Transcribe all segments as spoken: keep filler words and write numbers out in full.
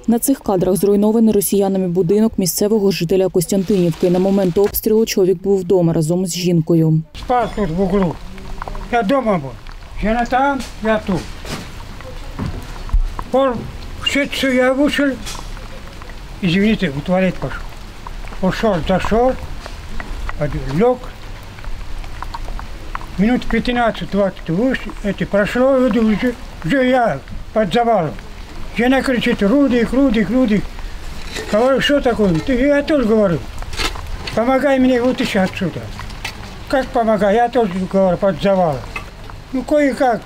На цих кадрах зруйнований росіянами будинок місцевого жителя Костянтинівки. На момент обстрілу чоловік був вдома разом з жінкою. Спав тут в углу. Я вдома був. Жена там, я тут. Пол шицу я вышел, извините, в туалет пошел. Пошел, зашел, лег. Минут пятнадцать-двадцать вышел, это прошло, уже, уже я под завалом. Жена кричит: Рудик, Рудик, Рудик. Говорю: что такое? Ты, я тоже говорю: помогай мне вытащить отсюда. Как помогай? Я тоже говорю, под завалом. Ну, кое-как.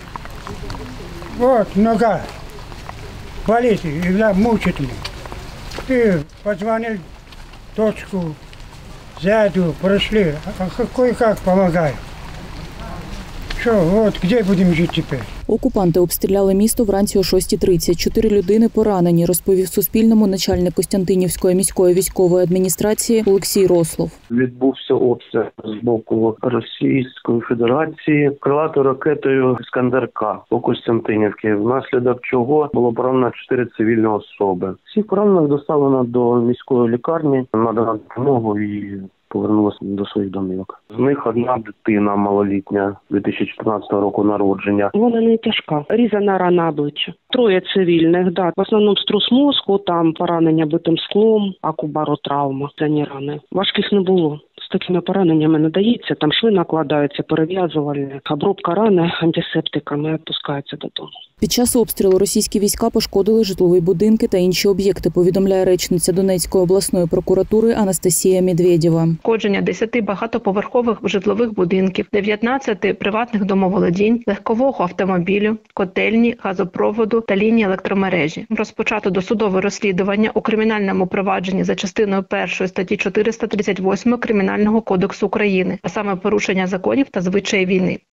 Вот, нога болит, и мучит меня. И позвонил дочку, зятю, прошли, а кое-как помогаю. Що, от, де будемо жити тепер? Окупанти обстріляли місто вранці о шостій тридцять. Чотири людини поранені, розповів Суспільному начальник Костянтинівської міської військової адміністрації Олексій Рослов. Відбувся обстріл з боку Російської Федерації крилатою ракетою «Іскандер-К» по Костянтинівці, внаслідок чого було поранено чотири цивільні особи. Всіх поранених доставлено до міської лікарні, надано допомогу і повернулася до своїх домівок. З них одна дитина малолітня, дві тисячі чотирнадцятого року народження. Вона не тяжка. Різана рана обличчя. Троє цивільних, да. В основному струс мозку, там поранення битим склом, акубаротравма, це рани. Важких не було. З такими пораненнями не дається, там шви накладаються, перев'язувальні, обробка рани антисептиками, відпускаються додому. Під час обстрілу російські війська пошкодили житлові будинки та інші об'єкти, повідомляє речниця Донецької обласної прокуратури Анастасія Медведєва. Пошкодження десяти багатоповерхових житлових будинків, дев'ятнадцяти приватних домоволодінь, легкового автомобілю, котельні, газопроводу та лінії електромережі. Розпочато досудове розслідування у кримінальному провадженні за частиною першої статті чотириста тридцять восьмої Кримінального кодексу України, а саме порушення законів та звичаї війни.